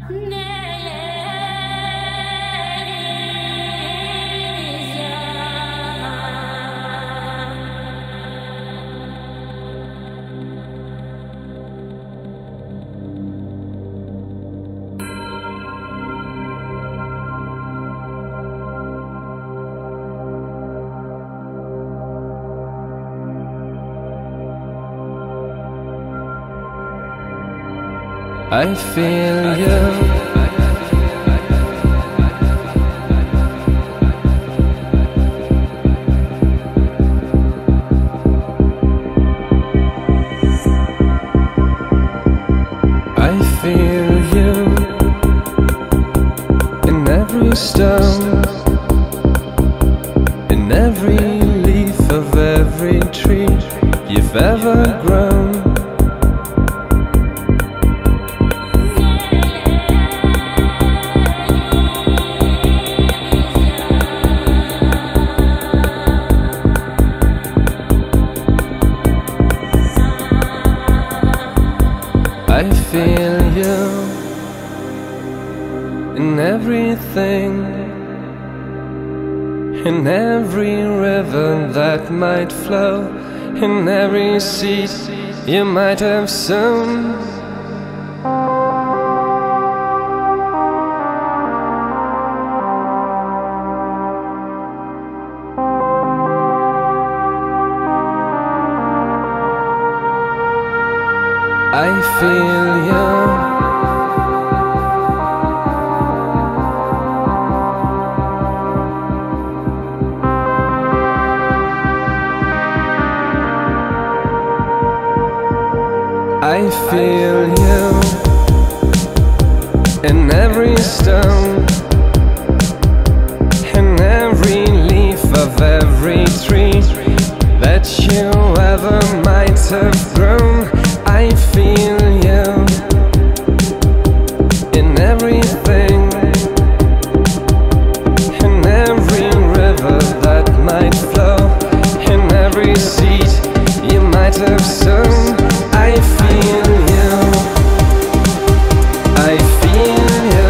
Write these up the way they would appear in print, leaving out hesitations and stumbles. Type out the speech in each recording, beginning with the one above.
I feel you. I feel you in every stone, in every leaf of every tree you've ever grown. I feel you in everything, in every river that might flow, in every seed you might have sown. I feel you. I feel you in every stone, in every leaf of every tree that you ever might have grown. I feel you in everything, in every river that might flow, in every seed you might have sown. I feel you. I feel you.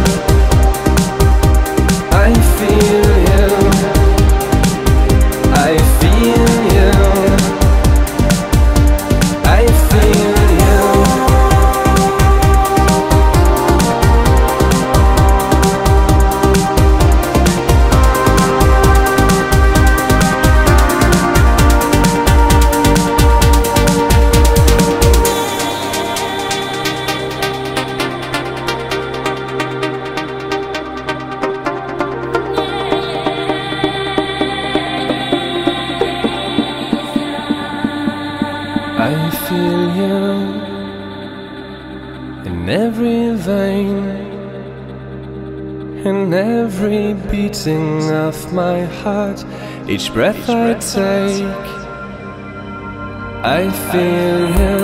I feel you. I feel you. I feel you. I feel you in every vein, in every beating of my heart, each breath I take. I feel you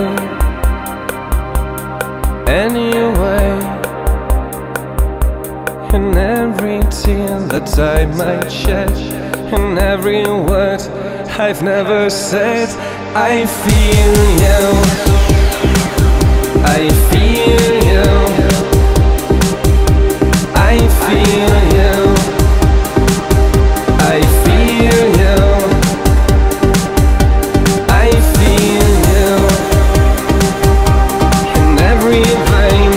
anyway, in every tear that I might shed, in every word I've never said. I feel you. I feel you. I feel you. I feel you. I feel you in every vein,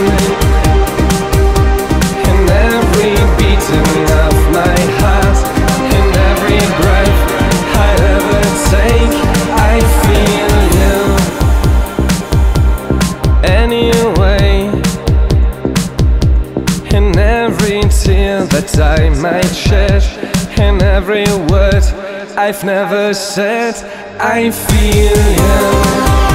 in every beating of my heart, in every breath I ever take. I feel you anyway, in every tear that I might shed, in every word I've never said. I feel you.